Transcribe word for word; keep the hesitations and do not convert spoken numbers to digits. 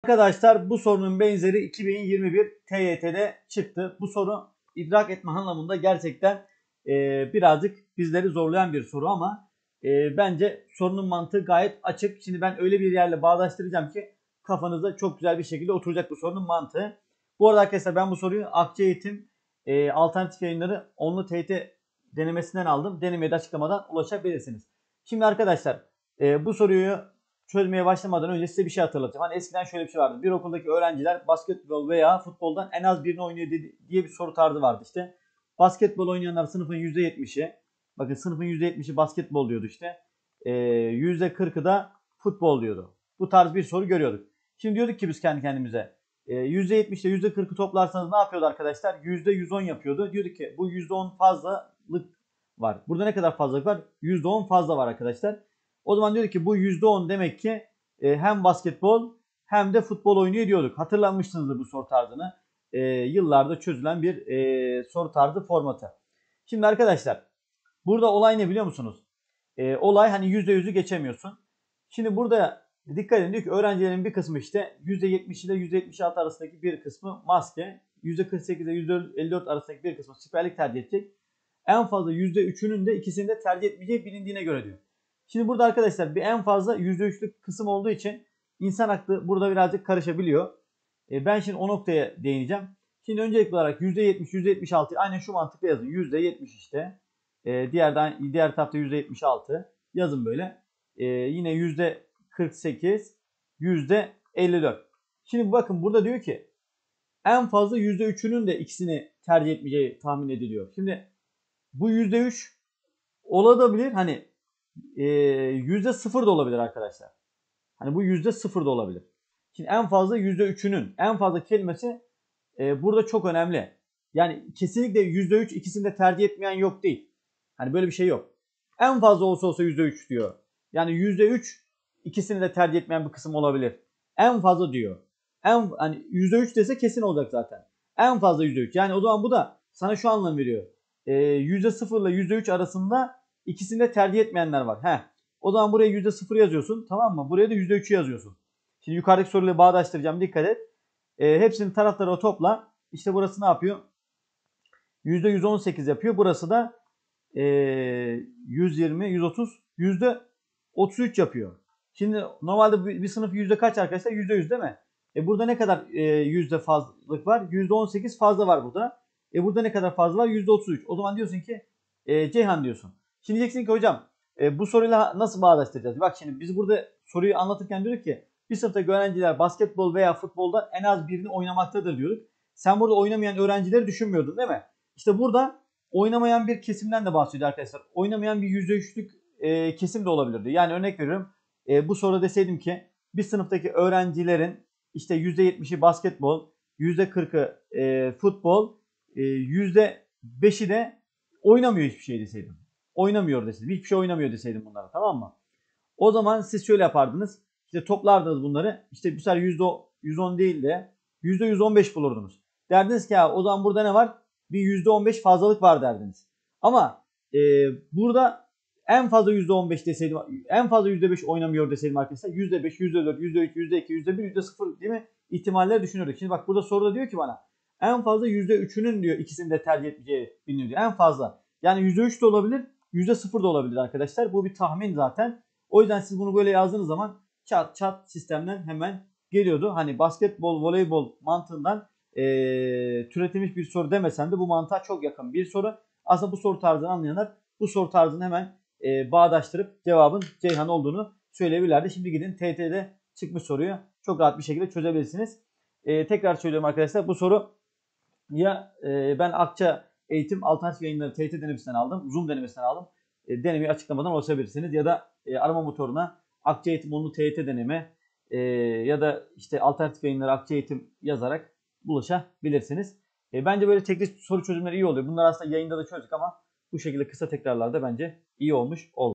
Arkadaşlar bu sorunun benzeri iki bin yirmi bir T Y T'de çıktı. Bu soru idrak etme anlamında gerçekten e, birazcık bizleri zorlayan bir soru ama e, bence sorunun mantığı gayet açık. Şimdi ben öyle bir yerle bağdaştıracağım ki kafanızda çok güzel bir şekilde oturacak bu sorunun mantığı. Bu arada arkadaşlar ben bu soruyu Akça Eğitim e, Alternatif Yayınları onlu T Y T denemesinden aldım. Denemeye de açıklamadan ulaşabilirsiniz. Şimdi arkadaşlar e, bu soruyu çözmeye başlamadan önce size bir şey hatırlatacağım. Hani eskiden şöyle bir şey vardı. Bir okuldaki öğrenciler basketbol veya futboldan en az birini oynuyor diye bir soru tarzı vardı işte. Basketbol oynayanlar sınıfın yüzde yetmişi. Bakın sınıfın yüzde yetmişi basketbol diyordu işte. Ee, yüzde kırkı da futbol diyordu. Bu tarz bir soru görüyorduk. Şimdi diyorduk ki biz kendi kendimize. E, yüzde yetmiş ile yüzde kırkı toplarsanız ne yapıyordu arkadaşlar? yüzde yüz on yapıyordu. Diyorduk ki bu yüzde on fazlalık var. Burada ne kadar fazlalık var? yüzde on fazla var arkadaşlar. O zaman diyorduk ki bu yüzde on demek ki e, hem basketbol hem de futbol oynuyor diyorduk. Hatırlanmışsınızdır bu soru tarzını. E, yıllarda çözülen bir e, soru tarzı formatı. Şimdi arkadaşlar burada olay ne biliyor musunuz? E, olay hani yüzde yüzü geçemiyorsun. Şimdi burada dikkat edin diyor ki öğrencilerin bir kısmı işte yüzde yetmiş ile yüzde yetmiş altı arasındaki bir kısmı maske. yüzde kırk sekiz ile yüzde elli dört arasındaki bir kısmı siperlik tercih edecek. En fazla yüzde üçünün de ikisini de tercih etmeyeceği bilindiğine göre diyor. Şimdi burada arkadaşlar bir en fazla yüzde üçlük kısım olduğu için insan aklı burada birazcık karışabiliyor. E ben şimdi o noktaya değineceğim. Şimdi öncelikli olarak yüzde yetmiş, yüzde yetmiş altı aynen şu mantıkla yazın. yüzde yetmiş işte. E, diğerden, diğer tarafta yüzde yetmiş altı. Yazın böyle. E, yine yüzde kırk sekiz, yüzde elli dört. Şimdi bakın burada diyor ki en fazla yüzde üçünün de ikisini tercih etmeyeceği tahmin ediliyor. Şimdi bu yüzde üç olabilir. Hani e, yüzde sıfır da olabilir arkadaşlar. Hani bu yüzde sıfır da olabilir. Şimdi en fazla yüzde üçünün en fazla kelimesi e, burada çok önemli. Yani kesinlikle yüzde üç ikisini de tercih etmeyen yok değil. Hani böyle bir şey yok. En fazla olsa olsa yüzde üç diyor. Yani yüzde üç ikisini de tercih etmeyen bir kısım olabilir. En fazla diyor. En hani yüzde üç dese kesin olacak zaten. En fazla yüzde üç. Yani o zaman bu da sana şu anlam veriyor. E, yüzde sıfır ile yüzde üç arasında ikisini de tercih etmeyenler var. Heh. O zaman buraya yüzde sıfır yazıyorsun. Tamam mı? Buraya da yüzde üçü yazıyorsun. Şimdi yukarıdaki soruyla bağdaştıracağım. Dikkat et. E, hepsinin tarafları topla. İşte burası ne yapıyor? yüzde yüz on sekiz yapıyor. Burası da e, yüz yirmi, yüz otuz, yüzde otuz üç yapıyor. Şimdi normalde bir, bir sınıf yüzde kaç arkadaşlar? yüzde yüz değil mi? E burada ne kadar e, yüzde fazlalık var? yüzde on sekiz fazla var burada. E burada ne kadar fazla var? yüzde otuz üç. O zaman diyorsun ki e, Ceyhan diyorsun. Şimdi diyeceksin ki hocam e, bu soruyla nasıl bağdaştıracağız? Bak şimdi biz burada soruyu anlatırken diyorduk ki bir sınıftaki öğrenciler basketbol veya futbolda en az birini oynamaktadır diyorduk. Sen burada oynamayan öğrencileri düşünmüyordun değil mi? İşte burada oynamayan bir kesimden de bahsediyor arkadaşlar. Oynamayan bir yüzde üçlük e, kesim de olabilirdi. Yani örnek veriyorum. E, bu soruda deseydim ki bir sınıftaki öğrencilerin işte yüzde yetmişi basketbol, yüzde kırkı e, futbol, e, yüzde beşi de oynamıyor hiçbir şey deseydim. Oynamıyor deseydim. Hiçbir şey oynamıyor deseydim bunlara, tamam mı? O zaman siz şöyle yapardınız. İşte toplardınız bunları. İşte bu sefer yüzde yüz on değil de yüzde yüz on beş bulurdunuz. Derdiniz ki ya o zaman burada ne var? Bir yüzde on beş fazlalık var derdiniz. Ama e, burada en fazla yüzde on beş deseydim, en fazla yüzde beş oynamıyor deseydim arkadaşlar. yüzde beş, yüzde dört, yüzde üç, yüzde iki, yüzde bir, yüzde sıfır değil mi? İhtimalleri düşünüyorduk. Şimdi bak burada soruda diyor ki bana en fazla yüzde üçünün diyor ikisini de tercih etmeyeceği biliniyor diyor. En fazla. Yani yüzde üç de olabilir, yüzde sıfır da olabilir arkadaşlar. Bu bir tahmin zaten. O yüzden siz bunu böyle yazdığınız zaman çat çat sistemden hemen geliyordu. Hani basketbol, voleybol mantığından e, türetilmiş bir soru demesem de bu mantığa çok yakın bir soru. Aslında bu soru tarzını anlayanlar bu soru tarzını hemen e, bağdaştırıp cevabın Ceyhan olduğunu söyleyebilirlerdi. Şimdi gidin T Y T'de çıkmış soruyu çok rahat bir şekilde çözebilirsiniz. E, tekrar söylüyorum arkadaşlar, bu soru ya e, ben Akça Eğitim Alternatif Yayınları T Y T denemesinden aldım. Zoom denemesinden aldım. E, denemeyi açıklamadan ulaşabilirsiniz. Ya da e, arama motoruna Akça Eğitim onlu T Y T deneme e, ya da işte Alternatif Yayınları Akça Eğitim yazarak ulaşabilirsiniz. E, bence böyle teknik soru çözümleri iyi oluyor. Bunlar aslında yayında da çözdük ama bu şekilde kısa tekrarlarda bence iyi olmuş oldu.